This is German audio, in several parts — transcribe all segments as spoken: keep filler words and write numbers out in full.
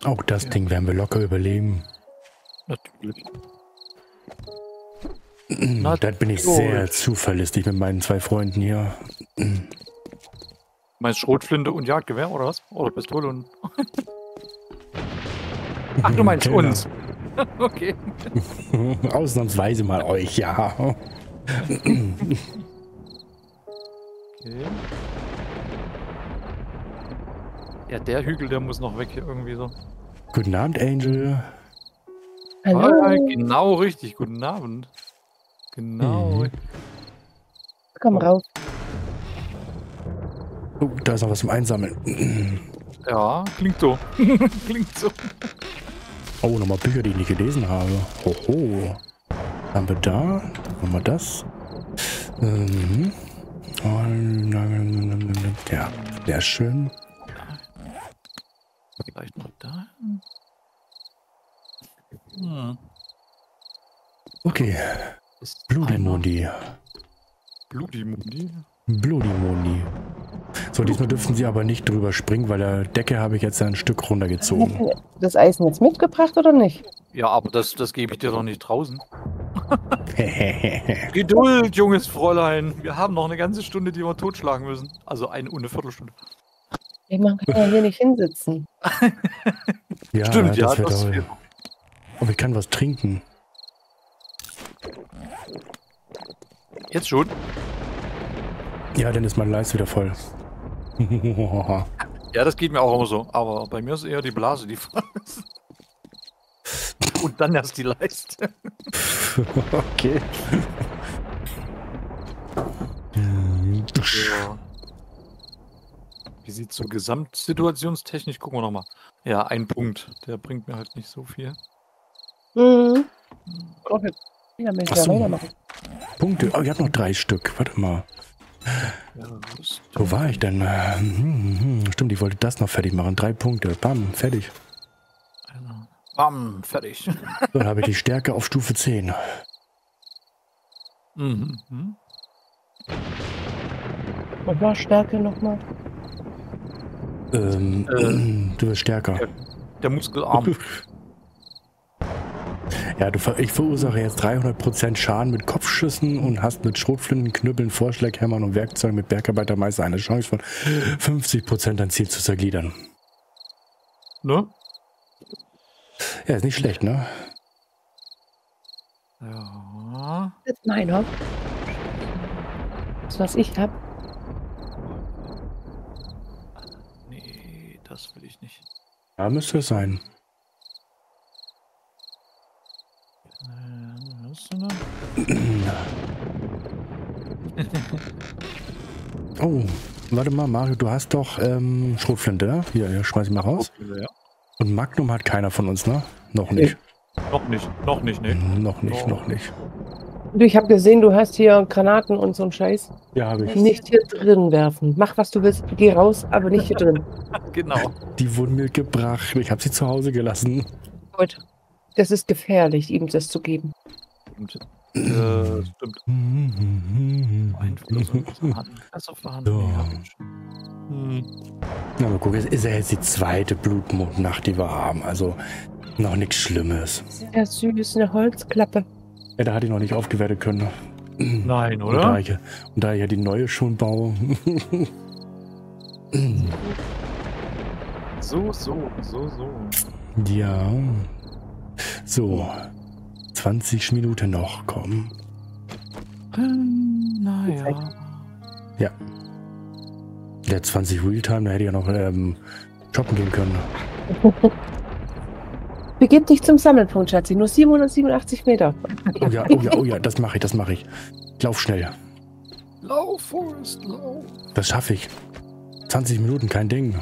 Auch das Ja. Ding werden wir locker überleben. Natürlich. Da bin ich sehr zuverlässig mit meinen zwei Freunden hier. Meinst Schrotflinte und Jagdgewehr oder was? Oder Pistole und... Ach, du meinst Genau. uns. Okay. Ausnahmsweise mal euch, ja. Okay. Ja, der Hügel, der muss noch weg hier irgendwie so. Guten Abend, Angel. Hallo. Ah, genau richtig. Guten Abend. Genau. Mhm. richtig. Komm raus. Oh, da ist noch was zum Einsammeln. Ja, klingt so. Klingt so. Oh, nochmal Bücher, die ich nicht gelesen habe. Hoho. Haben wir da? Nochmal das. Mhm. Ja, sehr schön. Vielleicht noch da. Hm. Okay. Ist Blutimundi. Blutimundi? Blutimundi. So, diesmal dürften sie aber nicht drüber springen, weil der Decke habe ich jetzt ein Stück runtergezogen. Hast du das Eisen jetzt mitgebracht oder nicht? Ja, aber das, das gebe ich dir doch nicht draußen. Geduld, junges Fräulein. Wir haben noch eine ganze Stunde, die wir totschlagen müssen. Also eine und eine Viertelstunde. Ey, man kann ja hier nicht hinsitzen. Ja, Stimmt, ja, das wird das toll. fehlt. Aber ich kann was trinken. Jetzt schon? Ja, dann ist mein Leis wieder voll. Ja, das geht mir auch immer so. Aber bei mir ist eher die Blase, die voll ist. Und dann erst die Leiste. Okay. Ja. Wie sieht so gesamtsituationstechnisch? Gucken wir nochmal. Ja, ein Punkt. Der bringt mir halt nicht so viel. Mhm. Okay. Ja, möchte Ach ja so. weitermachen. Punkte. Oh, ich habe noch drei Stück. Warte mal. Ja, Rüstung. Wo war ich denn? Hm, hm, hm. Stimmt, ich wollte das noch fertig machen. Drei Punkte. Bam, fertig. Bam, fertig. So, dann habe ich die Stärke auf Stufe zehn. Mhm. mhm. Und war Stärke nochmal? Ähm, Äh. du wirst stärker. Der Muskelarm. Ja, du, ver- ich verursache jetzt dreihundert Prozent Schaden mit Kopfschüssen und hast mit Schrotflinten, Knüppeln, Vorschlaghämmern und Werkzeugen mit Bergarbeitermeister eine Chance von fünfzig Prozent dein Ziel zu zergliedern. Ne? Ja, ist nicht schlecht, ne? Ja. Das ist meiner. Das, was ich hab. Nee, das will ich nicht. Ja, müsste es sein. Äh, was ist denn da? Oh, warte mal, Mario, du hast doch ähm, Schrotflinte, ne? Hier, hier, schmeiß ich mal raus. Ja. Und Magnum hat keiner von uns, ne? Noch nicht. Noch nicht, noch nicht, ne? Mhm, Noch nicht, Oh. noch nicht. Du, ich habe gesehen, du hast hier Granaten und so einen Scheiß. Ja, habe ich. Nicht hier drin werfen. Mach, was du willst. Geh raus, aber nicht hier drin. Genau. Die wurden mir gebracht. Ich habe sie zu Hause gelassen. Gut. Das ist gefährlich, ihm das zu geben. Stimmt. Äh, stimmt. Einfluss auf Verhandeln. Also Verhandeln. So. Ja, Mensch. Hm. Na, mal gucken, es ist ja jetzt die zweite Blutmondnacht, die wir haben. Also noch nichts Schlimmes. Sehr süß, eine Holzklappe. Ja, da hatte ich noch nicht aufgewertet können. Nein, Und da oder? ich, und da ich ja die neue schon baue. So, so, so, so. Ja. So. zwanzig Minuten noch, komm. Ähm, naja. Ja. Der zwanzig Realtime, da hätte ich ja noch ähm, shoppen gehen können. Begib dich zum Sammelpunkt, Schatzi. Nur siebenhundertsiebenundachtzig Meter. Oh ja, oh ja, oh ja, das mache ich, das mache ich. Lauf schnell. Lauf, Forrest, lauf. Das schaffe ich. zwanzig Minuten, kein Ding.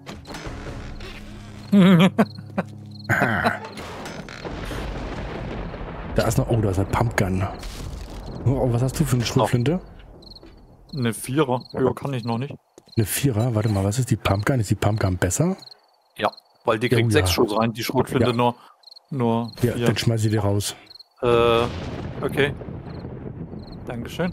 Ah. Da ist noch, oh, da ist eine Pumpgun. Oh, was hast du für eine Schrotflinte? Eine Vierer. Höher kann ich noch nicht. Eine Vierer, warte mal, was ist die Pumpgun? Ist die Pumpgun besser? Ja, weil die Ja, kriegt oh sechs ja. Schuss rein. Die Schrotflinte Ja. nur, nur Ja, vier. dann schmeiß ich die raus. Äh, okay. Dankeschön.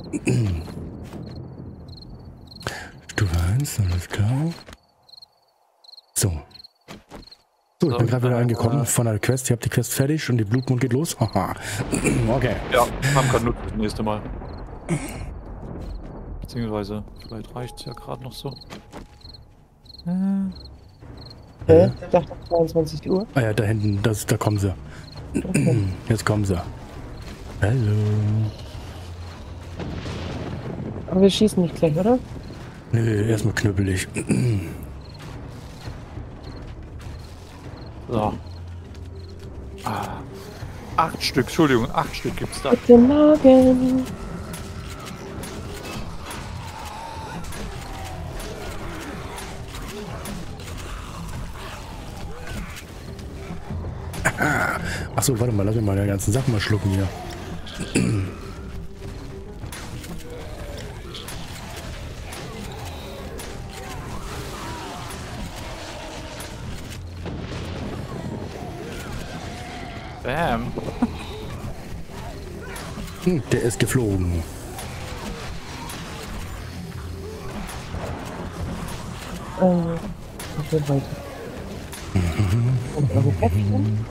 Stufe eins, alles klar. So. So, ich bin gerade wieder äh, angekommen von der Quest. Ich habe die Quest fertig und die Blutmond geht los. Aha. Okay. Ja, haben gerade nur das nächste Mal. Beziehungsweise, vielleicht reicht es ja gerade noch so. Äh, Äh, ich dachte zweiundzwanzig Uhr. Ah ja, da hinten, das, da kommen sie. Okay. Jetzt kommen sie. Hallo. Aber wir schießen nicht gleich, oder? Nö, erstmal knüppelig. so. Ah. Acht Stück, Entschuldigung, acht Stück gibt's da. Guten Morgen. Achso, warte mal, lass mich mal die ganzen Sachen mal schlucken hier. Bam. Hm, der ist geflogen. Ähm, okay, weiter. Und noch ein Käffchen.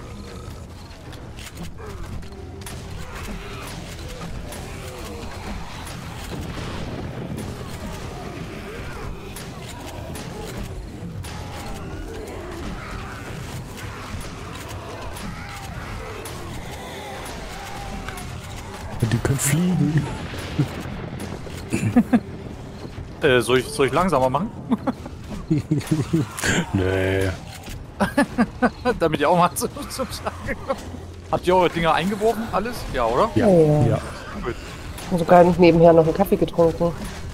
Die können fliegen. Äh, soll ich, soll ich langsamer machen? Nee. Damit ihr auch mal zum, zum Schlagen kommt. Habt ihr eure Dinger eingeworfen, alles? Ja, oder? Ja, Ja, ja. ja. Gut. Ich habe sogar nicht nebenher noch einen Kaffee getrunken.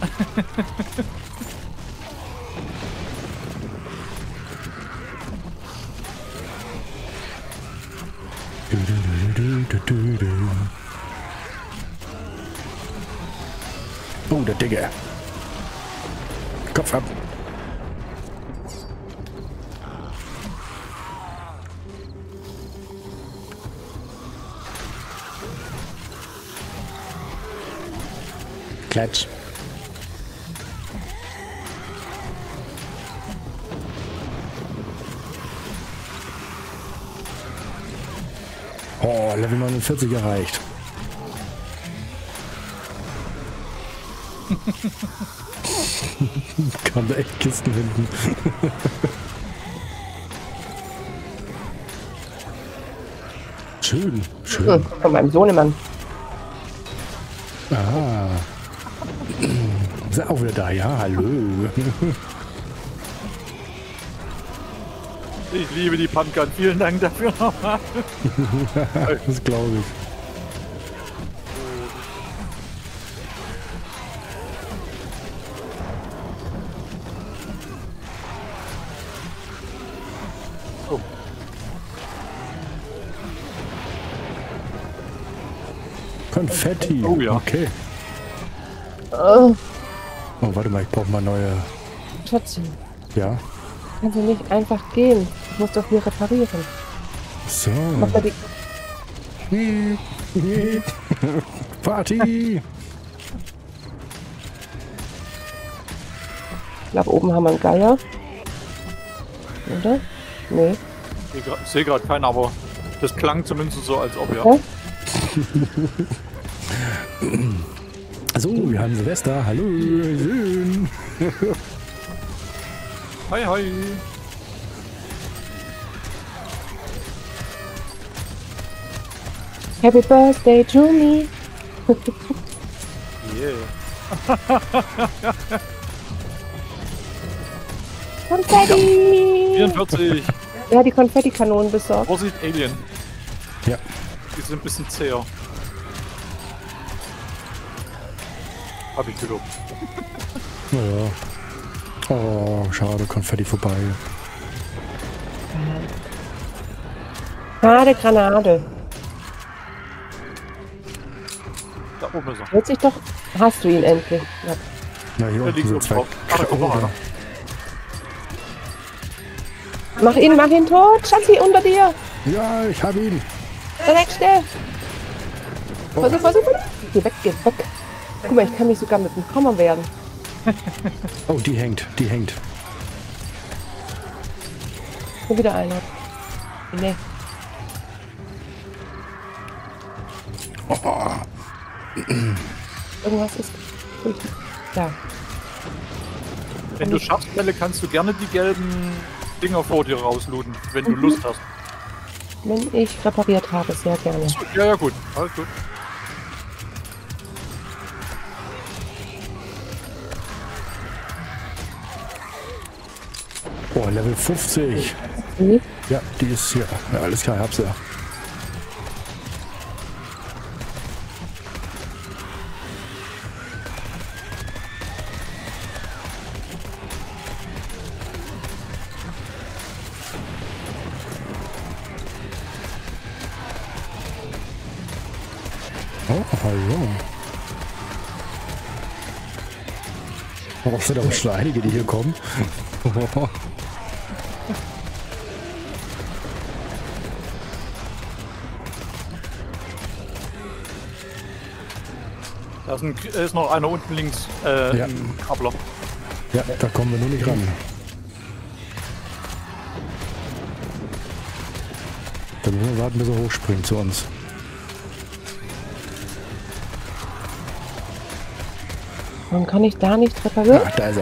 Du, du, du, du, du, du. Oh, der Digger. Kopf ab. Klatsch. Oh, Level neunundvierzig erreicht. Kann da echt Kisten finden. Schön, schön. Hm, von meinem Sohnemann. Ah. Ist er auch wieder da? Ja, hallo. Ich liebe die Pumpgun. Vielen Dank dafür nochmal. Das glaube ich. Oh. Konfetti. Oh ja. Okay. Oh, Oh, warte mal, ich brauche mal neue. Schatzi, Ja. kannst du nicht einfach gehen? Ich muss doch hier reparieren. So. Mach mal die Party. Ich glaube, oben haben wir einen Geier. Oder? Nee. Ich sehe gerade keinen, aber das klang zumindest so, als ob ja. Ja? So, wir haben Silvester. Hallo. Schön. Hi, hi. Happy Birthday to me. Yeah. Konfetti! vierundvierzig. Ja, die Konfettikanonen besorgt. Vorsicht, Alien. Ja. Die sind ein bisschen zäher. Hab ich gelobt. Naja. Oh, schade, Konfetti vorbei. Schade Granate. Da oben ist er. Hört sich doch. Hast du ihn endlich? Ja. Na, hier Da unten liegt sind oben zwei. drauf. Ah, da kommt noch einer. Mach ihn, mach ihn tot. Schatzi, unter dir. Ja, ich habe ihn. Der nächste. Versuch, versuch, versuch. Geh weg, geh weg. Guck mal, ich kann mich sogar mit dem Hammer werden. Oh, die hängt, die hängt. Hier wieder einer. Nee. Oh, Irgendwas ist. Ja. Wenn du schaffst, Bälle, kannst du gerne die gelben Dinger vor dir rauslooten, wenn du Mhm. Lust hast. Wenn ich repariert habe, sehr gerne. Ja, ja, gut. Alles gut. oh, Level fünfzig. Mhm. Ja, die ist hier. Ja, alles klar, hab's ja. Oh, hallo. Oh, es sind aber schon einige, die hier kommen. Da ist, ein, ist noch einer unten links, äh, Ja. ein Kabler. Ja, da kommen wir nur nicht ran. Da müssen wir warten, bis er hochspringt zu uns. Warum kann ich da nicht reparieren? Ah, da ist er.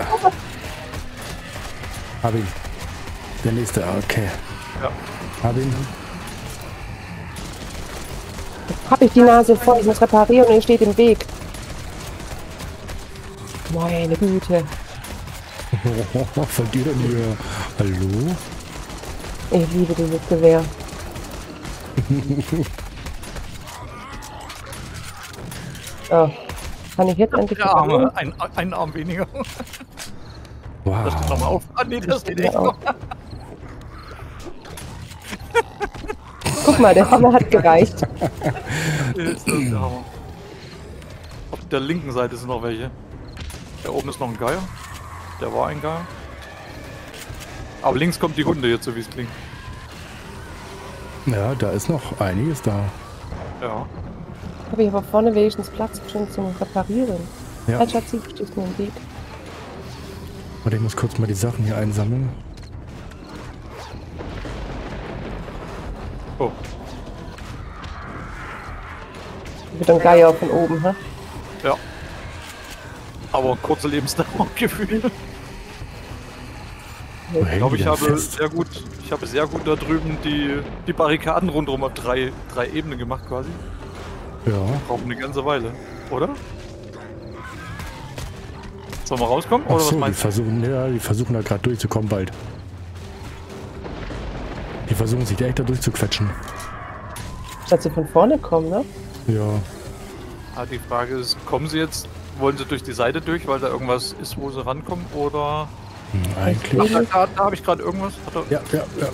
Hab ihn. Der nächste, okay. Ja. Hab ihn. Hab ich die Nase voll, ich muss reparieren und ihr steht im Weg. Meine Güte. Von dir denn hier? Hallo? Ich liebe dieses Gewehr. Oh. Kann ich jetzt endlich Der Arme, reparieren? ein, ein Arm weniger. Das steht nochmal Wow. auf. Ah, nee, das steht Ja, echt auch. noch. Guck mal, der Hammer hat gereicht. Ist das der Hammer. Auf der linken Seite sind noch welche. Da oben ist noch ein Geier. Der war ein Geier. Aber links kommt die Hunde jetzt, so wie es klingt. Ja, da ist noch einiges da. Ja. Habe ich aber vorne wenigstens Platz schon zum Reparieren. Ja. Halt, Schatzi, du stehst mir im Weg. Warte, ich muss kurz mal die Sachen hier einsammeln. Oh. Mit dem Geier von oben, hä? Ja. Aber kurze Lebensdauer gefühlt. Wo Ich hängen glaube, die ich denn habe fest? sehr gut, ich habe sehr gut da drüben die, die Barrikaden rundherum auf drei, drei Ebenen gemacht quasi. Ja. Brauchen eine ganze Weile, oder? Sollen wir rauskommen? Ach Oder was so, die meinst du? versuchen, ja, die versuchen da gerade durchzukommen bald. Die versuchen sich echt da durchzuquetschen. Statt sie von vorne kommen, ne? Ja. Ah, die Frage ist, kommen sie jetzt, wollen sie durch die Seite durch, weil da irgendwas ist, wo sie rankommen, oder... Hm, Ach, eigentlich. da, da, da habe ich gerade irgendwas. Hat er... Ja, ja, ja.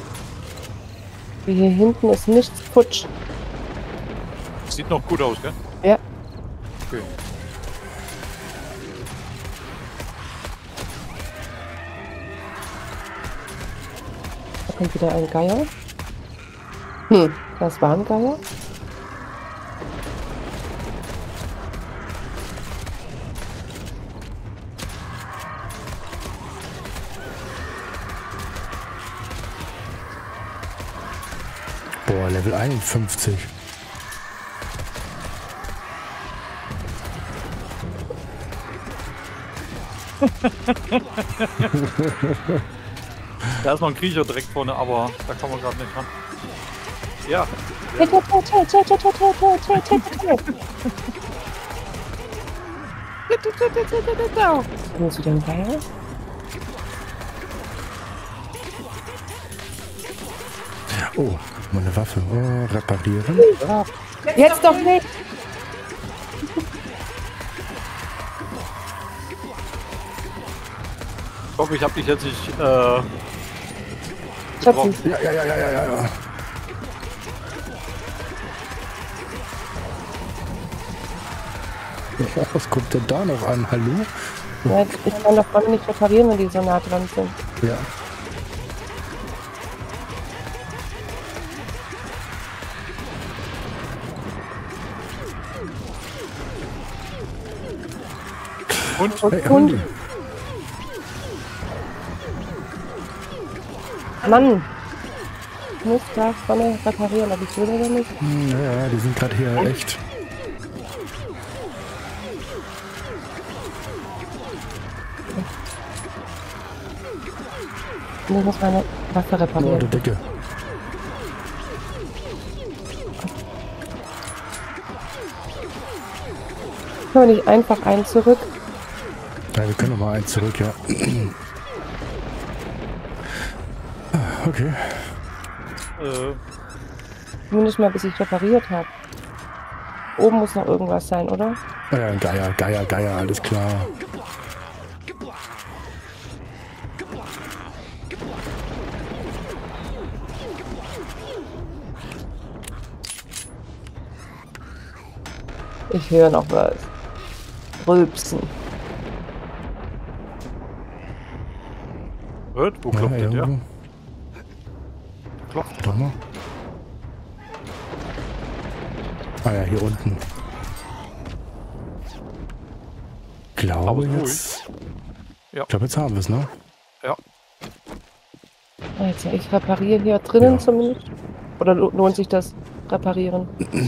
Hier hinten ist nichts futsch. Sieht noch gut aus, gell? Ja. Okay. Da kommt wieder ein Geier. Hm, das war ein Geier. Boah, Level einundfünfzig. Da ist noch ein Kriecher direkt vorne, aber da kommen wir gerade nicht ran. Ja. Hey, hey, hey, hey, hey, hey, hey, hey, hey, hey. Wo ist wieder ein Geier? Oh, meine Waffe. Oh, reparieren. Jetzt doch nicht! Ich hoffe, ich habe dich jetzt nicht äh, getroffen. Schatzi, Ja, ja, ja, ja, ja, ja, ja. Ja, was kommt denn da noch an? Hallo? ja, ich kann doch vorne nicht reparieren, wenn die so nah dran sind. Ja. Und? Hey, Hundi. Mann, ich muss da vorne reparieren, ob ich will oder nicht. Hm, Ja, ja, die sind gerade hier echt. Und ich muss meine Waffe Oh, reparieren. der Decke. Können wir nicht einfach einen zurück? Ja, wir können noch mal eins zurück, ja. Ah, Okay. Äh, Zumindest mal, bis ich repariert habe. Oben muss noch irgendwas sein, oder? Ah Ja, Geier, Geier, Geier, alles klar. Ich höre noch was. Rülpsen. hört? Wo Ja, klopft denn der? irgendwo. Klopft. Doch mal. Ah ja, hier unten. Glaube Aber jetzt. Ja. Ich glaube, jetzt haben wir es, ne? Ja. Also ich repariere hier drinnen Ja. zumindest. Oder lo- lohnt sich das Reparieren?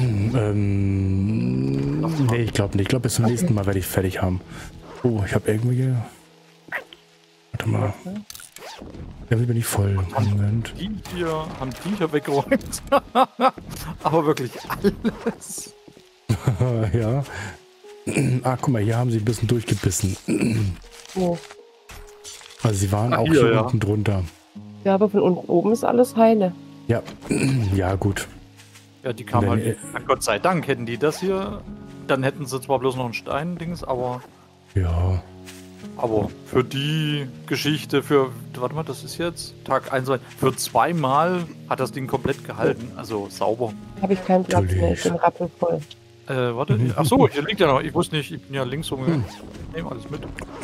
ähm. Nee, ich glaube nicht. Ich glaube, bis zum nächsten Mal werde ich fertig haben. Oh, ich habe irgendwie. Warte mal. Irgendwie bin ich voll. Moment. Die hier haben die hier weggeräumt. Aber wirklich alles. Ja. Ah, guck mal, hier haben sie ein bisschen durchgebissen. Oh. Also sie waren Ah, auch hier, hier ja. unten drunter. Ja, aber von unten oben ist alles heile. Ja. Ja, gut. Ja, die kamen Wenn, halt. Na, Gott sei Dank hätten die das hier. Dann hätten sie zwar bloß noch ein Stein-Dings, aber. Ja. Aber für die Geschichte, für. Warte mal, das ist jetzt Tag eins. Für zweimal hat das Ding komplett gehalten. Also sauber. Habe ich keinen Platz mehr, ich bin rappelvoll. Äh, warte. Ach so, hier liegt ja noch. Ich wusste nicht, ich bin ja links rumgegangen. Ich nehme alles mit.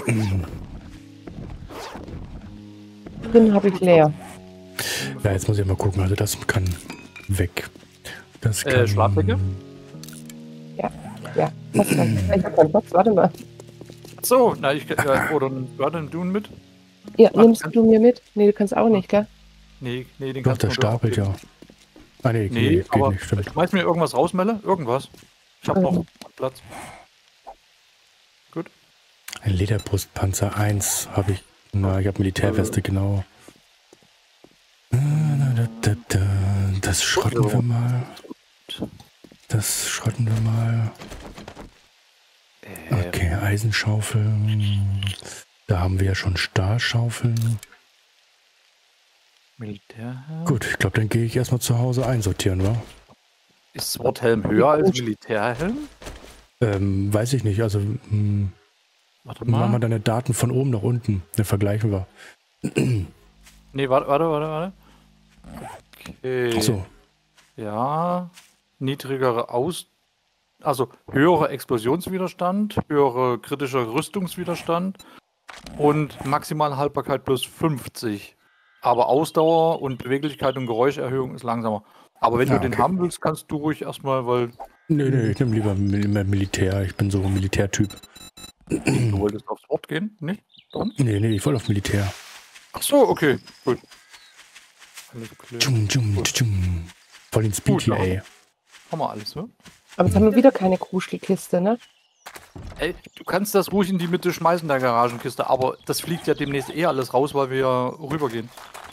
Drin habe ich leer. Ja, jetzt muss ich mal gucken. Also das kann weg. Das kann... Äh, Schlafdecke? Ja, ja. Was kann ich? Ich habe keinen Platz, warte mal. Ach so, na, ich. Äh, oder warte, du ihn mit? Ja, Ach, nimmst kann- du mir mit? Nee, du kannst auch nicht, gell? Nee, nee, den Doch, kannst der du stapelt ja. Ah, nee, Nee, nee geht aber nicht, stimmt. schmeiß mir irgendwas raus, Melle. Irgendwas. Ich habe noch Ähm. Platz. Gut. Ein Lederbrustpanzer eins habe ich. Na, ich habe Militärweste, genau. Das schrotten wir mal. Das schrotten wir mal. Äh, Okay, Eisenschaufel. Da haben wir ja schon Stahlschaufeln. Militär. Gut, ich glaube, dann gehe ich erstmal zu Hause einsortieren, wa? Ist Swordhelm höher als Militärhelm? Ähm, weiß ich nicht. Also, hm, Warte machen wir mal. deine Daten von oben nach unten. Dann vergleichen wir. Nee, warte, warte, warte, warte. Okay. Achso. Ja. Niedrigere Aus. Also höherer Explosionswiderstand, höhere kritischer Rüstungswiderstand und maximale Haltbarkeit plus fünfzig. Aber Ausdauer und Beweglichkeit und Geräuscherhöhung ist langsamer. Aber wenn Ah, du den okay. haben willst, kannst du ruhig erstmal, weil Nee, nee, ich nehme lieber Mil Mil- Militär. Ich bin so ein Militärtyp. du wolltest aufs Wort gehen, nicht? Sonst? Nee, nee, ich wollte auf Militär. Ach so, okay, gut. Alles klar. Tschum, tschum, tschum. Voll den Speed Gut, hier, ja. ey. Haben wir alles, ne? Aber jetzt haben wir wieder keine Kruschelkiste, ne? Ey, du kannst das ruhig in die Mitte schmeißen, der Garagenkiste, aber das fliegt ja demnächst eh alles raus, weil wir ja rübergehen.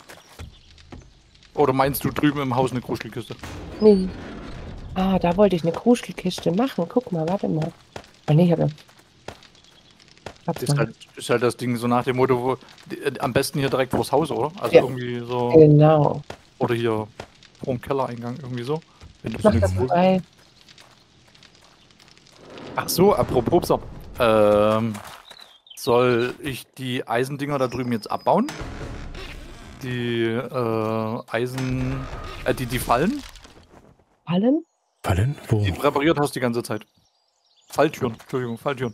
Oder meinst du drüben im Haus eine Kruschelkiste? Nee. Ah, da wollte ich eine Kruschelkiste machen. Guck mal, warte mal. Ah, nee, ich habe ja. Hab's Ist mal. halt, ist halt das Ding so nach dem Motto, wo, äh, am besten hier direkt vors Haus, oder? Also Ja. irgendwie so, Genau. oder hier vorm Kellereingang, irgendwie so. Wenn du Ich so mach eine das große- dabei. Ach so, apropos, Psop. ähm, soll ich die Eisendinger da drüben jetzt abbauen? Die äh, Eisen, äh, die, die Fallen, Fallen? Fallen? Wo? die du repariert hast die ganze Zeit. Falltüren, Entschuldigung, Falltüren.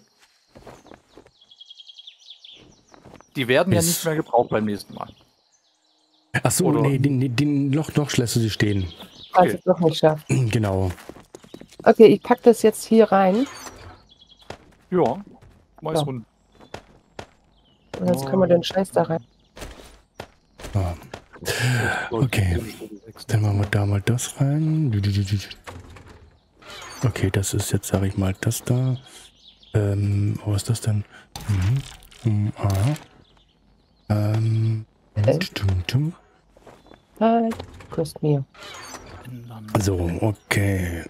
Die werden ja Ist- nicht mehr gebraucht beim nächsten Mal. Achso, Oder- nee, den, den, den noch, noch lässt du sie stehen. Falls ich es noch nicht schaffe. Genau. Okay, ich pack das jetzt hier rein. Ja, Mais Ja. und Und jetzt können wir den Scheiß da rein. Ja. Okay. Dann machen wir da mal das rein. Okay, das ist jetzt, sage ich mal, das da. Ähm, was ist das denn? Mhm. Mhm. Aha. Ähm. Okay. Tum, tum. Halt, kostet mir. So, okay.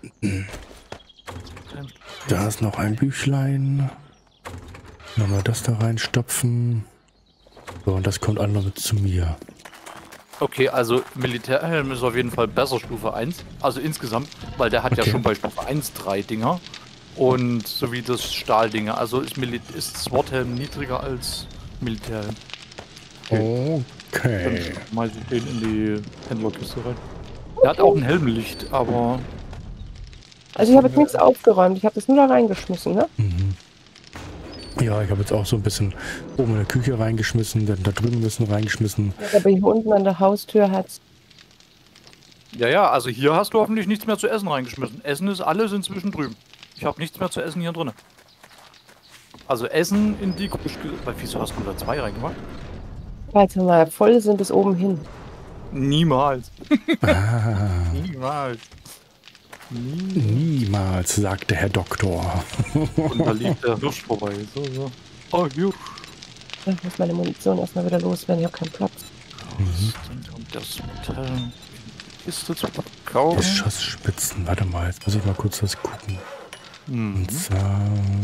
Da ist noch ein Büchlein. Nochmal das da reinstopfen. So, und das kommt alle noch mit zu mir. Okay, also Militärhelm ist auf jeden Fall besser Stufe eins. Also insgesamt, weil der hat Okay. ja schon bei Stufe eins drei Dinger. Und sowie das Stahldinger. Also ist, Mili ist Swordhelm niedriger als Militärhelm. Dann Okay. schmeiß ich den in die Händlerkiste rein. Der hat auch ein Helmlicht, aber Also ich habe jetzt nichts aufgeräumt, ich habe das nur da reingeschmissen, ne? Mhm. Ja, ich habe jetzt auch so ein bisschen oben in der Küche reingeschmissen, dann da drüben ein bisschen reingeschmissen. Aber hier unten an der Haustür hat's. ja, ja, also hier hast du hoffentlich nichts mehr zu essen reingeschmissen. Essen ist alles inzwischen drüben. Ich habe nichts mehr zu essen hier drin. Also Essen in die Kruschke. Wieso hast du da zwei reingemacht? Falls wir mal voll sind, bis oben hin. Niemals. Ah, Niemals. Nie. niemals, sagte Herr Doktor. Und da liegt der Hirsch vorbei. So, so. Oh, Hirsch. Ich muss meine Munition erstmal wieder loswerden, ich habe keinen Platz. Und um das Metall in die Kiste zu verkaufen. Geschossspitzen, warte mal, jetzt muss ich mal kurz was gucken. Mhm. Und zwar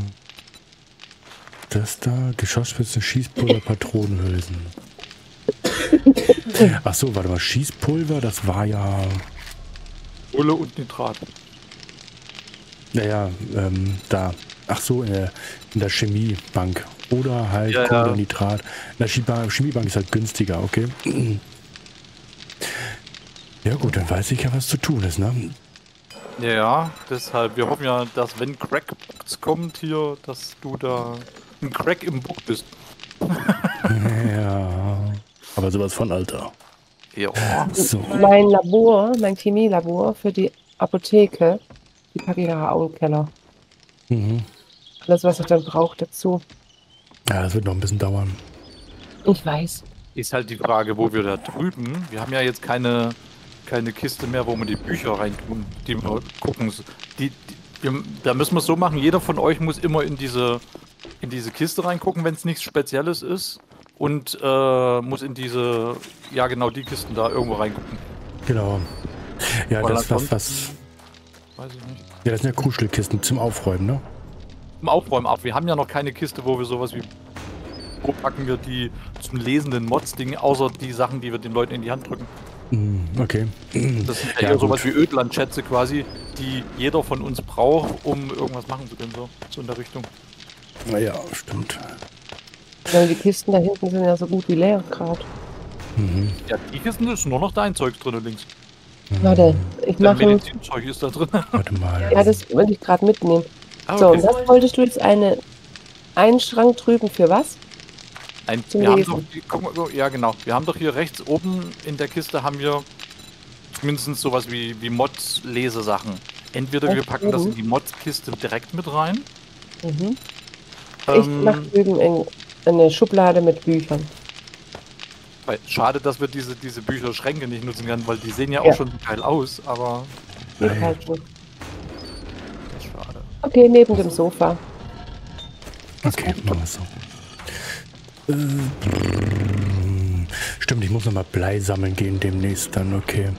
das da, Geschossspitzen, Schießpulver, Patronenhülsen. Ach so, warte mal, Schießpulver, das war ja, Kohle und Nitrat. naja, ähm, da, ach so, in der, in der Chemiebank. Oder halt Ja, Kohle, ja. Nitrat. In der Chemiebank, Chemiebank ist halt günstiger, okay. Ja gut, dann weiß ich ja, was zu tun ist, ne? Ja, ja, deshalb, wir hoffen ja, dass wenn Crackbox kommt hier, dass du da ein Crack im Buch bist. Ja, aber sowas von, Alter. Ja. So, Mein Labor, mein Chemielabor für die Apotheke, die packe ich nachher auch im Keller. mhm. Alles, was ich dann brauche dazu. Ja, das wird noch ein bisschen dauern. Ich weiß. Ist halt die Frage, wo wir da drüben, wir haben ja jetzt keine, keine Kiste mehr, wo wir die Bücher reintun, die wir gucken. Die, die, wir, da müssen wir es so machen, jeder von euch muss immer in diese, in diese Kiste reingucken, wenn es nichts Spezielles ist. Und äh, muss in diese, ja genau, die Kisten da irgendwo reingucken. Genau. Ja, Weil das was, was. ansonsten- Weiß ich nicht. Ja, das sind ja Kuschelkisten zum Aufräumen, ne? Zum Aufräumen ab. Wir haben ja noch keine Kiste, wo wir sowas wie. Wo packen wir die zum lesenden Mods-Ding, außer die Sachen, die wir den Leuten in die Hand drücken. Mhm, okay. Das sind ja, Ja, eher gut. sowas wie Ödland-Schätze quasi, die jeder von uns braucht, um irgendwas machen zu können, so, so in der Richtung. Naja, stimmt. Weil die Kisten da hinten sind ja so gut wie leer gerade. Mhm. Ja, die Kisten ist nur noch dein Zeug drin links. Warte, ich Dein mache. Medizinzeug ist da drin. Warte mal. Ja, das wollte ich gerade mitnehmen. Ah, So, und okay. das wolltest du jetzt eine. Einen Schrank drüben für was? Ein, zum wir haben Lesen. doch, die- guck mal, ja genau, wir haben doch hier rechts oben in der Kiste haben wir zumindest sowas wie, wie Mods-Lesesachen. Entweder wir Echt? packen das Mhm. in die Mods-Kiste direkt mit rein. Mhm. Ich Ähm, mache drüben in, eine Schublade mit Büchern. weil, schade, dass wir diese, diese Bücherschränke nicht nutzen können, weil die sehen ja auch Ja. schon geil aus, aber Geht Nein. halt nicht. das ist schade. Okay, neben dem Sofa. Okay, machen wir so. Äh, brrr. Stimmt, ich muss nochmal Blei sammeln gehen demnächst dann, okay.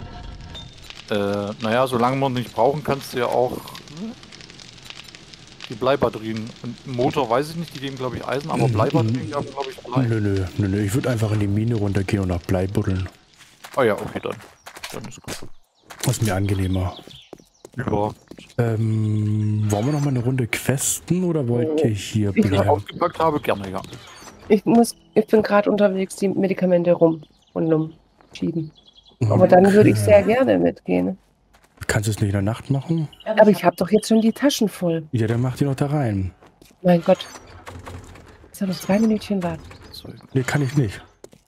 Äh, naja, solange man nicht brauchen, kannst du ja auch hm, die Bleibatterien. Und Motor weiß ich nicht, die geben glaube ich Eisen, aber Mhm. Bleibatterien haben glaube ich Blei. Nö, nö, nö, nö. Ich würde einfach in die Mine runtergehen und nach Blei buddeln. Oh ja, okay, dann. Dann ist gut. Das ist mir angenehmer. Ja. Ähm, wollen wir noch mal eine Runde questen oder wollt ihr hier Ich Wenn ich bleiben? ausgepackt habe, gerne, ja. Ich muss, ich bin gerade unterwegs, die Medikamente rum und um schieben. Mhm. Aber dann würde ich sehr gerne mitgehen. Kannst du es nicht in der Nacht machen? Aber ich habe doch jetzt schon die Taschen voll. Ja, dann mach die doch da rein. Mein Gott. Ich soll noch zwei Minütchen warten. So, Nee, kann ich nicht.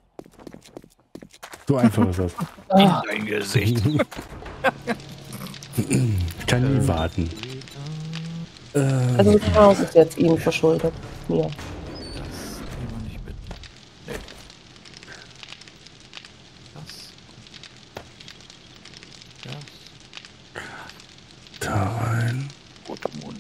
So einfach ist das. Ah, dein Gesicht. Ich kann nie warten. Äh, also das Chaos ist jetzt Ihnen verschuldet. Mir. Das nehmen wir nicht mit. Nee. Das Da rein. Gut,